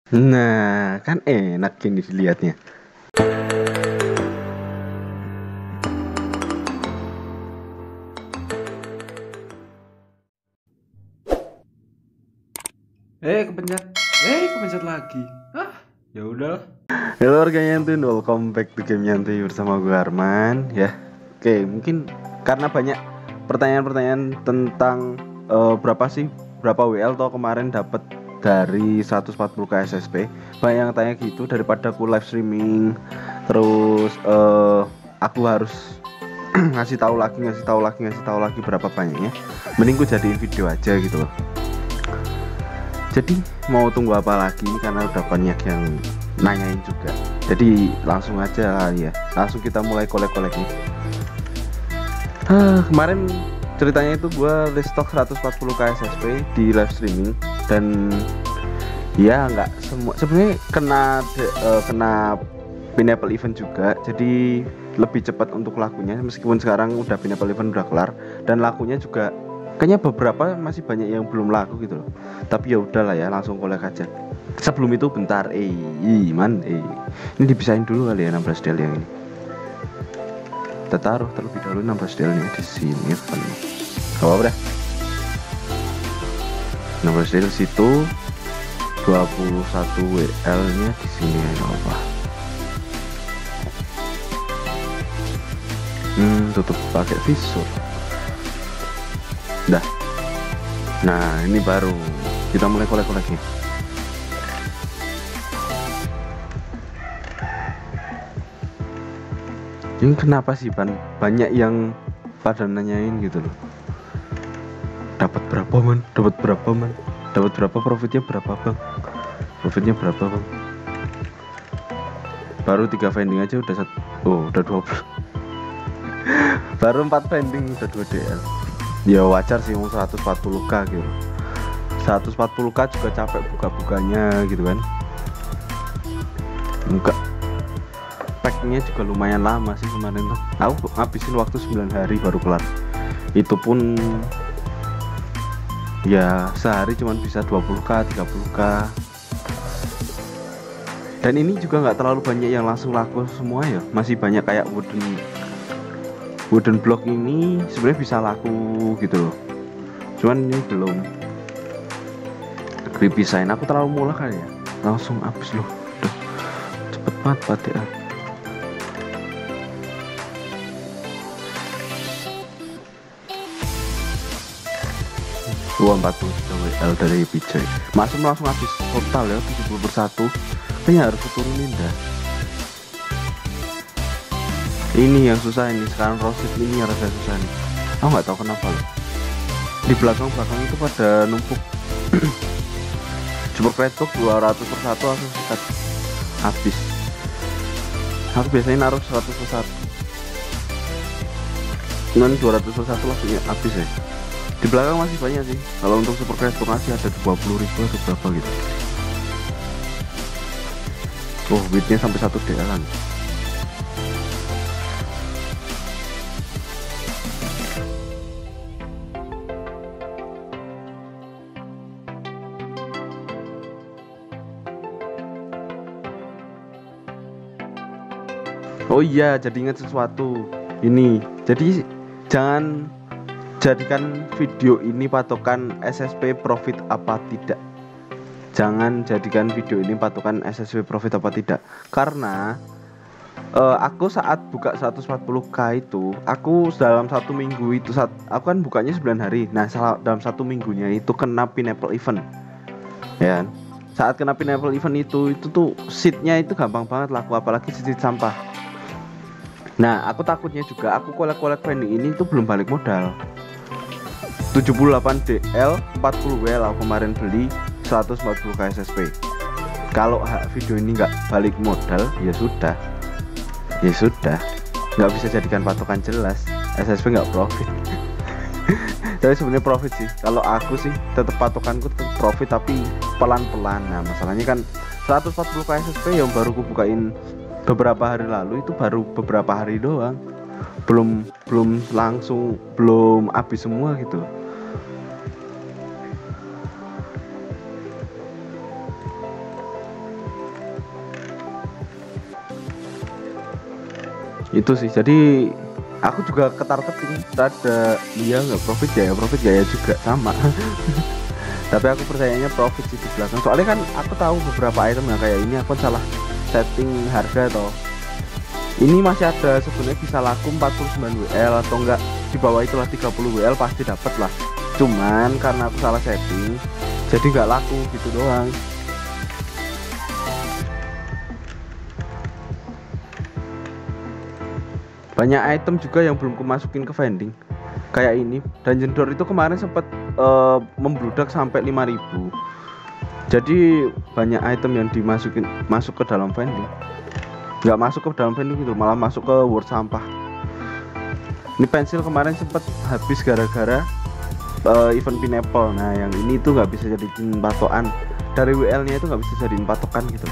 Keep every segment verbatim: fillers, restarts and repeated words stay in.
Nah, kan enak ini dilihatnya. Eh kepencet, eh kepencet lagi. Ah, ya udah. Halo warga Nyantuy, welcome back to game Nyantuy bersama gue Arman ya. Oke, mungkin karena banyak pertanyaan-pertanyaan tentang uh, berapa sih berapa W L toh kemarin dapat dari seratus empat puluh k S S P. Banyak yang tanya gitu, daripada aku live streaming terus uh, aku harus ngasih tahu lagi ngasih tahu lagi ngasih tahu lagi berapa banyaknya. Mending gue jadiin video aja gitu loh. Jadi mau tunggu apa lagi karena udah banyak yang nanyain juga. Jadi langsung aja lah ya. Langsung kita mulai kolek-koleknya. Ah, kemarin ceritanya itu gue restock seratus empat puluh k S S P di live streaming dan ya nggak semua sebenarnya kena de, uh, kena pineapple event juga. Jadi lebih cepat untuk lakunya meskipun sekarang udah pineapple event udah kelar dan lakunya juga kayaknya beberapa masih banyak yang belum laku gitu loh. Tapi ya udahlah ya, langsung kolek aja. Sebelum itu bentar, eh, man, eh, ini dipisahin dulu kali ya enam belas del yang ini. Kita taruh terlebih dahulu enam belas delnya di sini kan. Gak apa-apa dah. enam belas del situ, dua puluh satu W L-nya di sini ya apa. Hmm, tutup pakai visor. Dah. Nah, ini baru kita mulai kolek-koleknya. Ini kenapa sih Pan? Banyak yang pada nanyain gitu loh. Dapat berapa man? Dapat berapa man? Dapat berapa? Profitnya berapa bang? Profitnya berapa bang? Baru tiga vending aja udah satu. Oh, udah dua puluh. Baru empat vending udah dua D L. Ya wajar sih mau seratus empat puluh k gitu. seratus empat puluh k juga capek buka-bukanya gitu kan. Enggak. Packnya juga lumayan lama sih kemarin tuh. Aku ngabisin waktu sembilan hari baru kelar. Itu pun ya sehari cuma bisa dua puluh k, tiga puluh k. Dan ini juga nggak terlalu banyak yang langsung laku semua ya. Masih banyak kayak wooden wooden block ini sebenarnya bisa laku gitu loh. Cuman ini belum. Creepy sign aku terlalu murah kali ya. Langsung habis loh. Udah cepet banget batik ah. dua ratus empat puluh tiga W L dari B J. Masuk langsung habis total ya tujuh puluh per satu. Kayaknya harus turunin dah. Ini yang susah ini sekarang rosit ini yang rasa susah nih. Aku nggak tahu kenapa loh. Di belakang-belakang itu pada numpuk. Super Credbook dua ratus per satu langsung sikat habis. Aku biasanya naruh seratus per satu. Cuman dua ratus per satu langsung habis ya. Di belakang masih banyak sih. Kalau untuk Super Credbook masih ada dua puluh ribu atau berapa gitu. Oh, widthnya sampai satu D L-an. Oh iya, jadi ingat sesuatu. Ini, jadi jangan jadikan video ini patokan S S P profit apa tidak. Jangan jadikan video ini patokan S S P profit apa tidak. Karena uh, aku saat buka seratus empat puluh k itu, aku dalam satu minggu itu saat aku kan bukanya sembilan hari. Nah, dalam satu minggunya itu kena pineapple event. Ya. Saat kena pineapple event itu, itu tuh seatnya itu gampang banget laku, apalagi seat sampah. Nah, aku takutnya juga aku kolek-kolek vending ini tuh belum balik modal. tujuh puluh delapan D L, empat puluh W L aku kemarin beli seratus empat puluh k S S P. Kalau video ini nggak balik modal, ya sudah. Ya sudah. Nggak bisa jadikan patokan jelas. S S P nggak profit. Tapi sebenarnya profit sih. Kalau aku sih tetap patokanku tetap profit tapi pelan-pelan. Nah, masalahnya kan seratus empat puluh k S S P yang baru aku bukain beberapa hari lalu itu baru beberapa hari doang, belum belum langsung belum habis semua gitu. Itu sih, jadi aku juga ketar-keting ada iya nggak profit ya, ya profit gak ya juga sama. Tapi aku percayanya profit sih di belakang, soalnya kan aku tahu beberapa item yang kayak ini aku salah setting harga toh. Ini masih ada sebenarnya bisa laku empat puluh sembilan W L atau enggak di bawah itulah tiga puluh W L pasti dapat lah. Cuman karena aku salah setting jadi nggak laku gitu doang. Banyak item juga yang belum kemasukin ke vending. Kayak ini Dungeon Door itu kemarin sempat uh, membludak sampai lima ribu. Jadi banyak item yang dimasukin masuk ke dalam vending. Nggak masuk ke dalam vending gitu, malah masuk ke world sampah. Ini pensil kemarin sempat habis gara-gara uh, event pineapple. Nah yang ini tuh nggak bisa jadiin patokan, dari W L nya itu nggak bisa jadiin patokan gitu.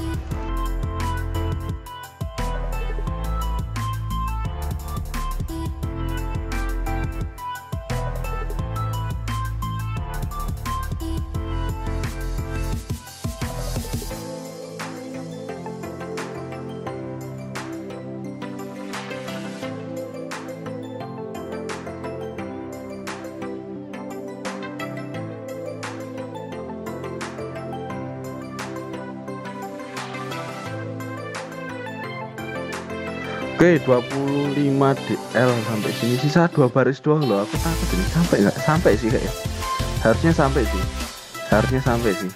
Oke, dua puluh lima D L sampai sini, sisa dua baris doang loh. Aku takut ini sampai nggak? Sampai sih kayaknya. Harusnya sampai sih. Harusnya sampai sih.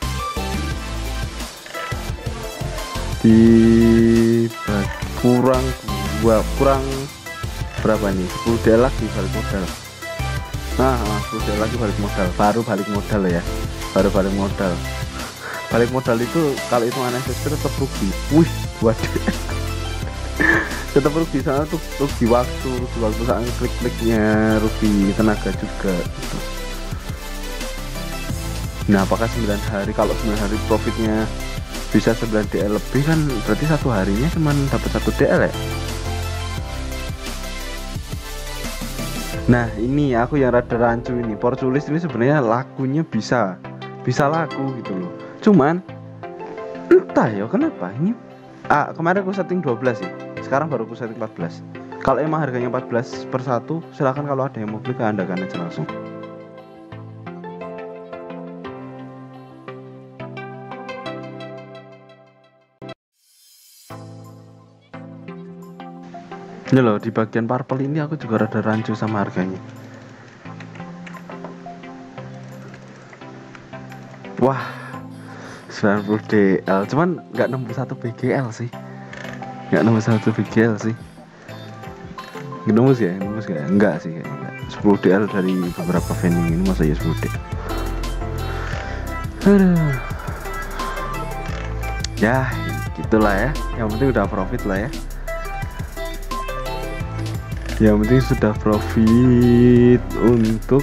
Di kurang gua kurang berapa nih? sepuluh D L lagi balik modal. Nah, sepuluh D L lagi balik modal. Baru balik modal ya. Baru balik modal. Balik modal itu kalau itu aneh tetap rugi. Wih, waduh. Tetap rugi sana tuh, rugi waktu, rugi waktu saat klik-kliknya, rugi tenaga juga gitu. Nah apakah sembilan hari, kalau sembilan hari profitnya bisa sembilan D L lebih kan berarti satu harinya cuma dapat satu D L ya. Nah ini aku yang rada rancu ini, Porculis ini sebenarnya lakunya bisa bisa laku gitu loh, cuman entah ya kenapa ini ah, kemarin aku setting dua belas sih, sekarang baru aku setting empat belas. Kalau emang harganya empat belas per satu, silahkan kalau ada yang mau beli ke anda kan aja langsung. Ini loh, di bagian purple ini aku juga rada rancu sama harganya. Wah, sembilan puluh D L, cuman nggak nembus satu B G L sih. Nggak nembus satu B G L sih. Nggak nembus ya? Nembus nggak? Enggak sih kayaknya enggak. sepuluh D L dari beberapa vending ini masa ya sepuluh D. Aduh. Ya, gitulah ya. Yang penting udah profit lah ya. Yang penting sudah profit untuk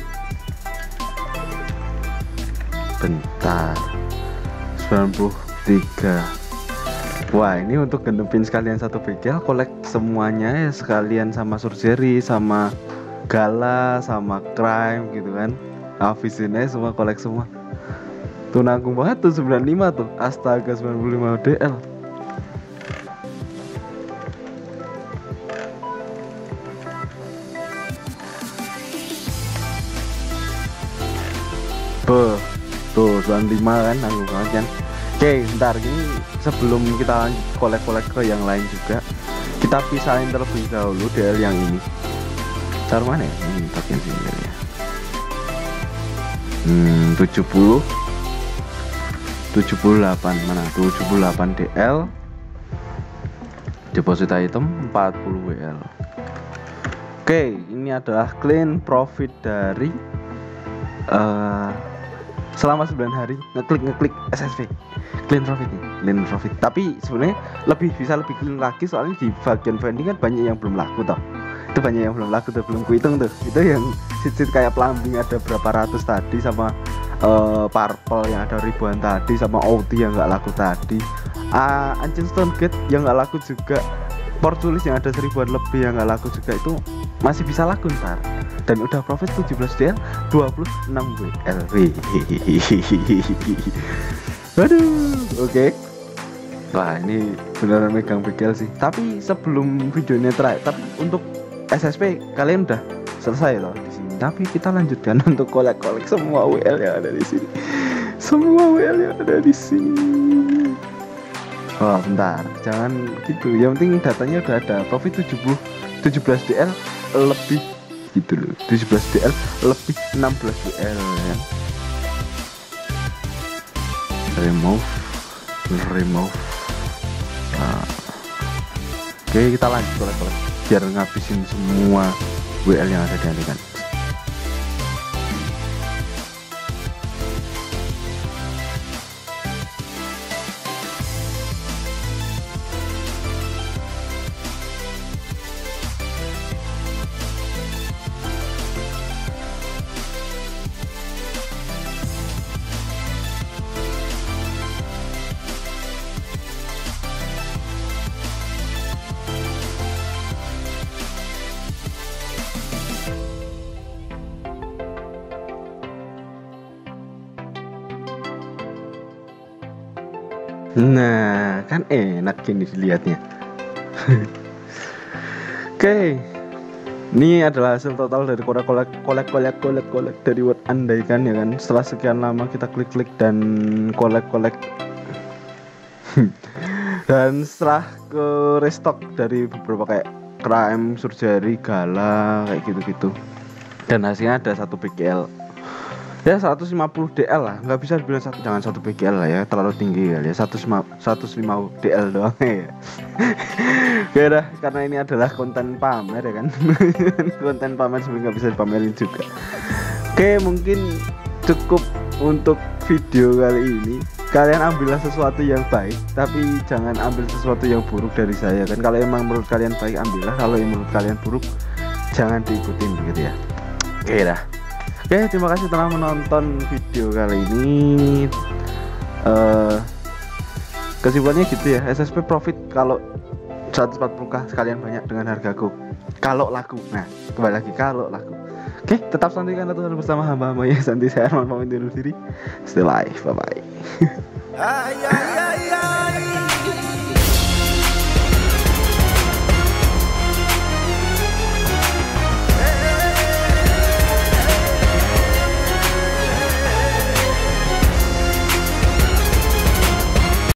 bentar sembilan puluh tiga. Wah ini untuk gendepin sekalian satu B G L, collect semuanya ya sekalian sama surgery, sama gala, sama crime gitu kan. Habisin aja semua, collect semua. Tuh nanggung banget tuh sembilan puluh lima tuh. Astaga, sembilan puluh lima D L. Tuh, tuh sembilan puluh lima kan nanggung banget kan. Oke, bentar gini sebelum kita lanjut kolek-kolek ke yang lain juga, kita pisahin terlebih dahulu D L yang ini. Taruh mana ya? Ini bagian sini ya. Hmm, tujuh puluh tujuh puluh delapan mana? tujuh puluh delapan D L. Deposit item empat puluh W L. Oke, ini adalah clean profit dari uh, selama sembilan hari ngeklik ngeklik S S V. Clean profit nih, clean profit. Tapi sebenarnya lebih bisa lebih clean lagi soalnya di bagian vending kan banyak yang belum laku toh. Itu banyak yang belum laku tuh, belum kuhitung tuh. Itu yang sit-sit kayak plumbing ada berapa ratus tadi, sama uh, purple yang ada ribuan tadi, sama O T yang nggak laku tadi. Uh, Ancient Stone Gate yang nggak laku juga. Porculis yang ada seribuan lebih yang nggak laku juga, itu masih bisa laku ntar. Dan udah profit tujuh belas D L, dua puluh enam W L. Waduh, oke. Okay. Wah ini beneran megang bekel sih. Tapi sebelum videonya terakhir, tapi untuk S S P kalian udah selesai loh di sini. Tapi kita lanjutkan untuk kolek-kolek semua W L yang ada di sini. Semua W L yang ada di sini. Oh bentar, jangan gitu. Yang penting datanya udah ada. Profit tujuh puluh tujuh belas D L lebih gitu loh. tujuh belas D L lebih enam belas W L ya. Remove, remove. Nah. Oke kita lanjut kolek-kolek biar ngabisin semua W L yang ada di andekan. Nah, kan enak gini dilihatnya. Oke. Ini adalah hasil total dari kolek-kolek kolek-kolek kolek-kolek dari Word Andaikan ya kan. Setelah sekian lama kita klik-klik dan kolek-kolek. Dan setelah ke restock dari beberapa kayak Crime, Surgery, Gala kayak gitu-gitu. Dan hasilnya ada satu B G L. Ya seratus lima puluh D L lah, nggak bisa dibilang satu, jangan satu B G L lah ya, terlalu tinggi kali ya, seratus lima D L doang ya. Ya udah, karena ini adalah konten pamer ya kan. Konten pamer sebenarnya nggak bisa dipamerin juga. Oke mungkin cukup untuk video kali ini. Kalian ambillah sesuatu yang baik, tapi jangan ambil sesuatu yang buruk dari saya kan. Kalau emang menurut kalian baik ambillah, kalau yang menurut kalian buruk jangan diikutin begitu ya. Oke dah. Oke, terima kasih telah menonton video kali ini. Uh, kesimpulannya gitu ya, S S P profit kalau seratus empat puluh k sekalian banyak dengan hargaku. Kalau laku, nah kembali lagi kalau laku. Oke, tetap santikan Tuhan bersama hamba-hamba yang santi. Saya Arman pamit undur diri. Stay live, bye bye.